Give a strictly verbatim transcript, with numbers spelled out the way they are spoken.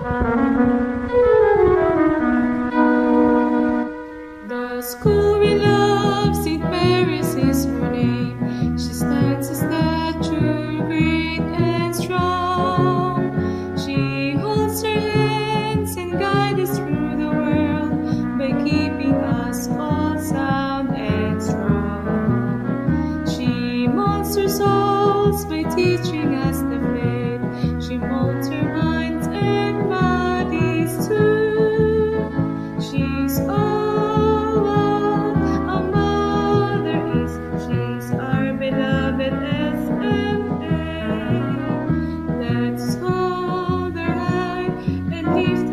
The school we love, Saint Mary's is her name. She stands a statue, great and strong. She holds her hands and guides us through the world by keeping us all sound and strong. She molds our souls by teaching us the faith. She molds our minds and bodies too. She's all what a mother is. She's our beloved S M A. Let's hold her high and lift